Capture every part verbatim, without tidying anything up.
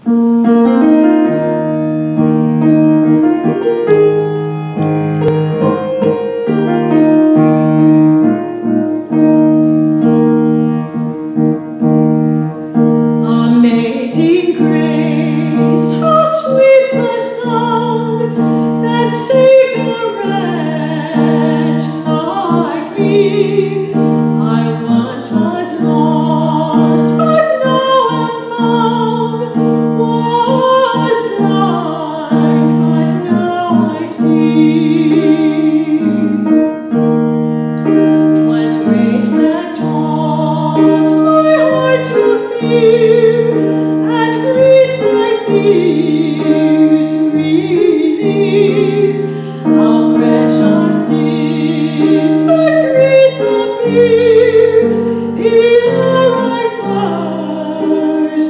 Amazing grace, how sweet the sound that saved a wretch like me. I once was lost, but now am found, was blind, but now I see. 'Twas grace that taught my heart to fear, and grace my fears relieved. How precious did that grace appear the hour I first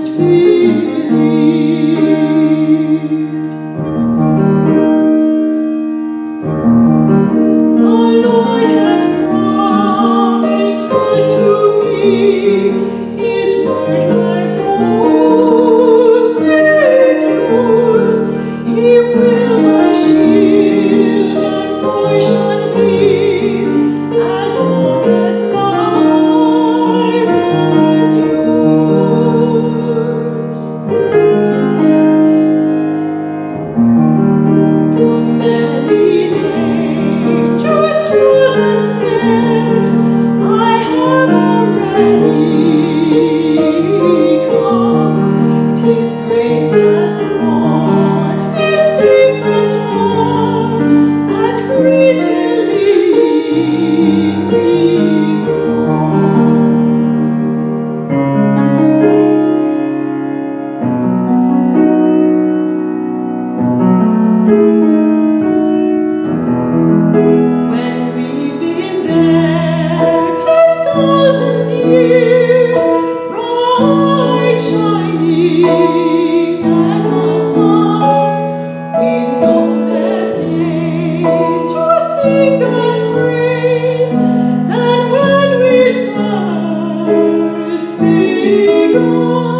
believed. The Lord has promised good to me, His word my hope secures. He will my shield and portion be, as long as life endures. Through many dangers, trials, and snares, I have already come. 'Tis grace has brought me safe thus far, and grace will lead me on. When we've been there ten thousand years, bright shining as the sun, we've no less days to sing God's praise than when we'd first begun.